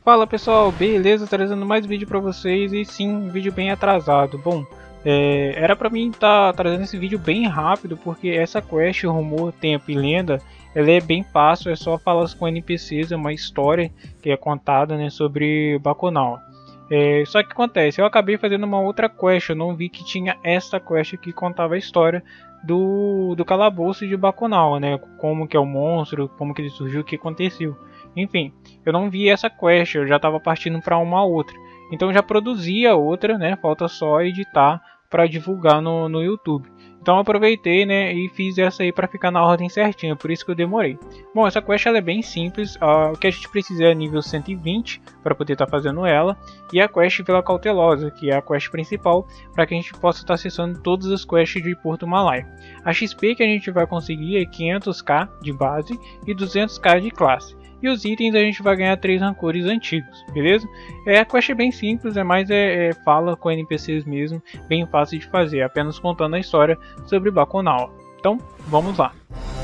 Fala pessoal, beleza? Trazendo mais vídeo pra vocês e sim, um vídeo bem atrasado. Bom, era pra mim estar trazendo esse vídeo bem rápido porque essa quest, Rumor, Tempo e Lenda, ela é bem fácil, é só falar com NPCs, é uma história que é contada, né, sobre Bacchanal. Só que acontece, eu acabei fazendo uma outra quest, eu não vi que tinha essa quest que contava a história do calabouço de Bacchanal, né, como que é o monstro, como que ele surgiu, o que aconteceu. Enfim, eu não vi essa quest, eu já estava partindo para uma outra. Então eu já produzi a outra, né? Falta só editar para divulgar no YouTube. Então eu aproveitei, né, e fiz essa aí para ficar na ordem certinha, por isso que eu demorei. Bom, essa quest ela é bem simples, o que a gente precisa é nível 120 para poder estar fazendo ela. E a quest Vila Cautelosa, que é a quest principal, para que a gente possa estar acessando todas as quests de Porto Malaya. A XP que a gente vai conseguir é 500k de base e 200k de classe. E os itens a gente vai ganhar 3 rancores antigos, beleza? A quest é bem simples, fala com NPCs mesmo, bem fácil de fazer, apenas contando a história sobre Bacchanal. Então, vamos lá!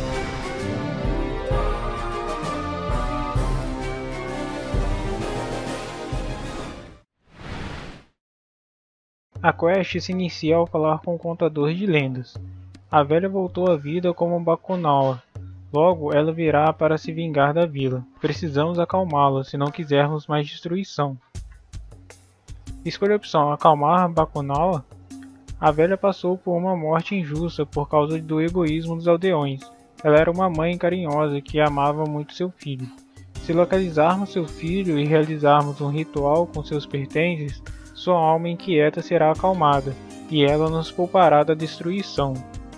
A quest se inicia ao falar com o contador de lendas. A velha voltou à vida como Bacchanal. Logo, ela virá para se vingar da vila. Precisamos acalmá-la, se não quisermos mais destruição. Escolha a opção: acalmar Bacchanal. A velha passou por uma morte injusta por causa do egoísmo dos aldeões. Ela era uma mãe carinhosa que amava muito seu filho. Se localizarmos seu filho e realizarmos um ritual com seus pertences, sua alma inquieta será acalmada, e ela nos poupará da destruição.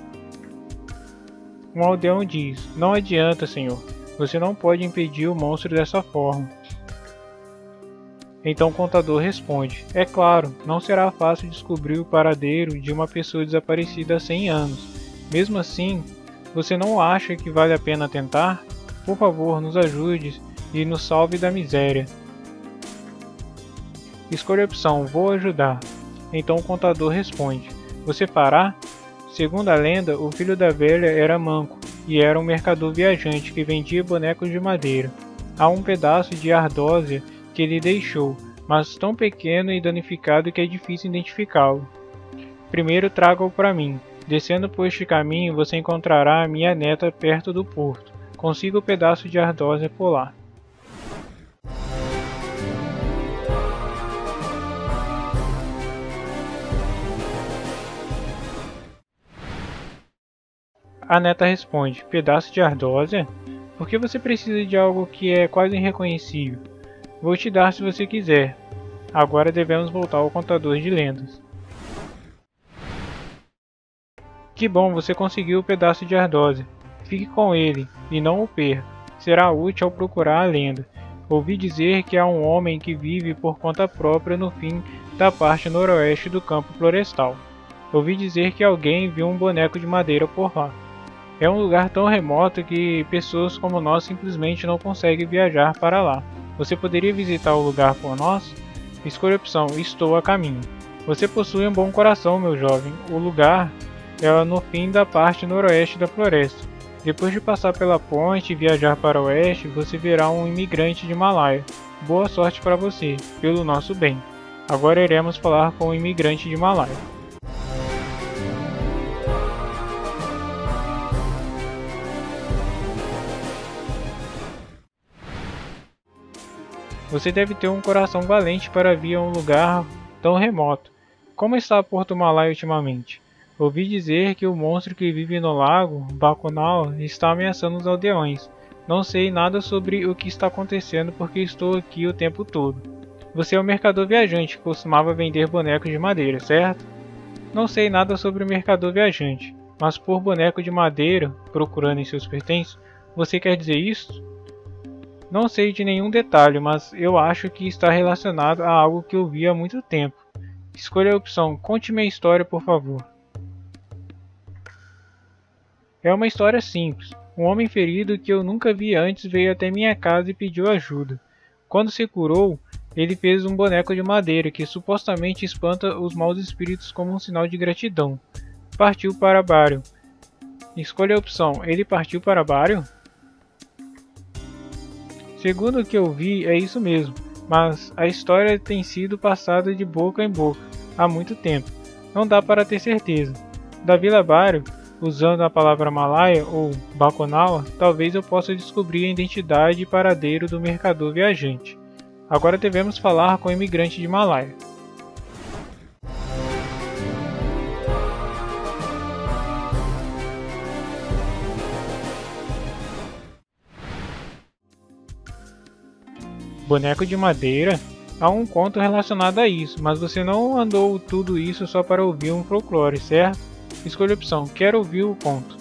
Um aldeão diz: não adianta, senhor. Você não pode impedir o monstro dessa forma. Então o contador responde: é claro, não será fácil descobrir o paradeiro de uma pessoa desaparecida há 100 anos. Mesmo assim, você não acha que vale a pena tentar? Por favor, nos ajude e nos salve da miséria. Escolha a opção: vou ajudar. Então o contador responde: você fará? Segundo a lenda, o filho da velha era manco e era um mercador viajante que vendia bonecos de madeira. Há um pedaço de ardósia que ele deixou, mas tão pequeno e danificado que é difícil identificá-lo. Primeiro traga-o para mim. Descendo por este caminho você encontrará a minha neta perto do porto. Consiga o pedaço de ardósia por lá. A neta responde: pedaço de ardósia? Por que você precisa de algo que é quase irreconhecível? Vou te dar se você quiser. Agora devemos voltar ao contador de lendas. Que bom, você conseguiu o pedaço de ardósia. Fique com ele, e não o perca. Será útil ao procurar a lenda. Ouvi dizer que há um homem que vive por conta própria no fim da parte noroeste do campo florestal. Ouvi dizer que alguém viu um boneco de madeira por lá. É um lugar tão remoto que pessoas como nós simplesmente não conseguem viajar para lá. Você poderia visitar o lugar por nós? Escolha a opção: estou a caminho. Você possui um bom coração, meu jovem. O lugar é no fim da parte noroeste da floresta. Depois de passar pela ponte e viajar para o oeste, você verá um imigrante de Malaya. Boa sorte para você, pelo nosso bem. Agora iremos falar com o imigrante de Malaya. Você deve ter um coração valente para vir a um lugar tão remoto. Como está Porto Malaya ultimamente? Ouvi dizer que o monstro que vive no lago, Bacchanal, está ameaçando os aldeões. Não sei nada sobre o que está acontecendo porque estou aqui o tempo todo. Você é um mercador viajante que costumava vender bonecos de madeira, certo? Não sei nada sobre o mercador viajante, mas por boneco de madeira, procurando em seus pertences, você quer dizer isso? Não sei de nenhum detalhe, mas eu acho que está relacionado a algo que eu vi há muito tempo. Escolha a opção: conte-me a história, por favor. É uma história simples. Um homem ferido que eu nunca vi antes veio até minha casa e pediu ajuda. Quando se curou, ele fez um boneco de madeira que supostamente espanta os maus espíritos como um sinal de gratidão. Partiu para Bário. Escolha a opção: ele partiu para Bário? Segundo o que eu vi, é isso mesmo. mas a história tem sido passada de boca em boca há muito tempo. Não dá para ter certeza. Da Vila Bário, usando a palavra Malaya ou Bakunawa, talvez eu possa descobrir a identidade e paradeiro do mercador viajante. Agora devemos falar com o imigrante de Malaya. Boneco de madeira? Há um conto relacionado a isso, mas você não andou tudo isso só para ouvir um folclore, certo? Escolha a opção, quero ouvir o conto.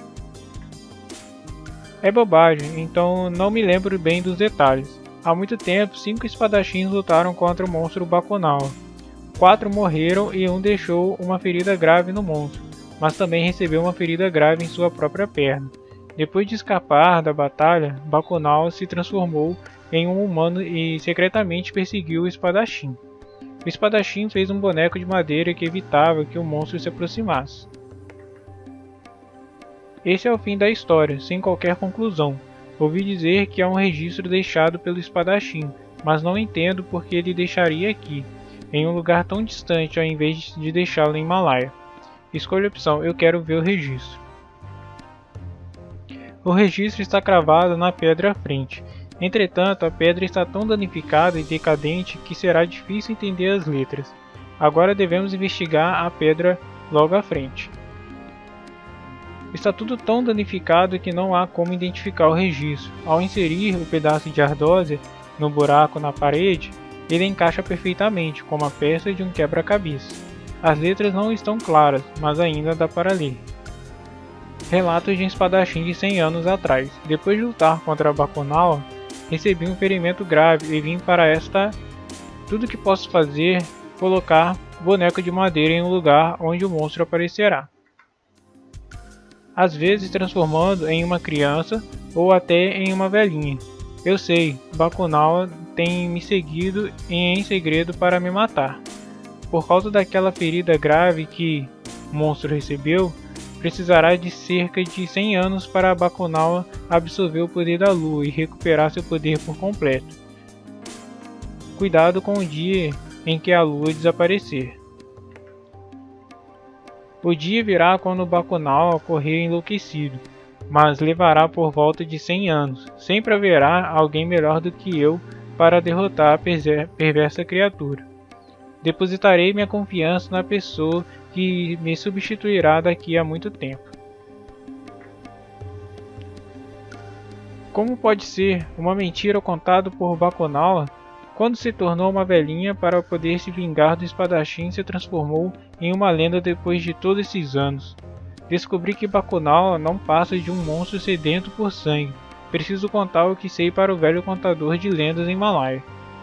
É bobagem, então não me lembro bem dos detalhes. Há muito tempo, 5 espadachins lutaram contra o monstro Bakunawa. 4 morreram e um deixou uma ferida grave no monstro, mas também recebeu uma ferida grave em sua própria perna. Depois de escapar da batalha, Bakunawa se transformou em um humano e secretamente perseguiu o espadachim. O espadachim fez um boneco de madeira que evitava que o monstro se aproximasse. Esse é o fim da história, sem qualquer conclusão. Ouvi dizer que há um registro deixado pelo espadachim, mas não entendo por que ele deixaria aqui, em um lugar tão distante ao invés de deixá-lo em Malaya. Escolha a opção, eu quero ver o registro. O registro está cravado na pedra à frente. Entretanto, a pedra está tão danificada e decadente que será difícil entender as letras. Agora devemos investigar a pedra logo à frente. Está tudo tão danificado que não há como identificar o registro. Ao inserir o pedaço de ardósia no buraco na parede, ele encaixa perfeitamente, como a peça de um quebra-cabeça. As letras não estão claras, mas ainda dá para ler. Relatos de um espadachim de 100 anos atrás. Depois de lutar contra Bakunawa, recebi um ferimento grave e vim para esta. Tudo que posso fazer é colocar boneco de madeira em um lugar onde o monstro aparecerá. Às vezes transformando em uma criança ou até em uma velhinha. Eu sei, Bakunawa tem me seguido em segredo para me matar. Por causa daquela ferida grave que o monstro recebeu, precisará de cerca de 100 anos para Bakunawa absorver o poder da lua e recuperar seu poder por completo. Cuidado com o dia em que a lua desaparecer. O dia virá quando Bakunawa correr enlouquecido, mas levará por volta de 100 anos. Sempre haverá alguém melhor do que eu para derrotar a perversa criatura. Depositarei minha confiança na pessoa que me substituirá daqui a muito tempo. Como pode ser uma mentira contada por Bakunawa? Quando se tornou uma velhinha para poder se vingar do espadachim, se transformou em uma lenda depois de todos esses anos. Descobri que Bakunawa não passa de um monstro sedento por sangue. Preciso contar o que sei para o velho contador de lendas em Malaya.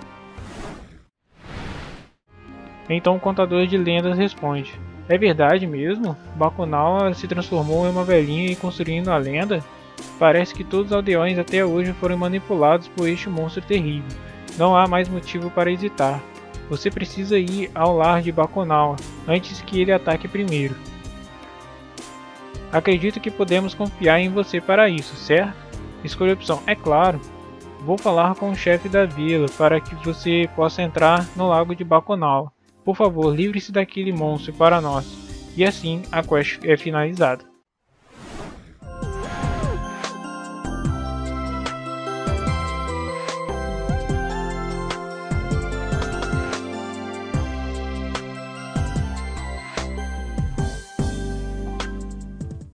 Então o contador de lendas responde: é verdade mesmo? Bakunawa se transformou em uma velhinha e construindo a lenda? Parece que todos os aldeões até hoje foram manipulados por este monstro terrível. Não há mais motivo para hesitar. Você precisa ir ao lar de Bakunawa antes que ele ataque primeiro. Acredito que podemos confiar em você para isso, certo? Escolha a opção, é claro. Vou falar com o chefe da vila para que você possa entrar no lago de Bakunawa. Por favor, livre-se daquele monstro para nós. E assim a quest é finalizada.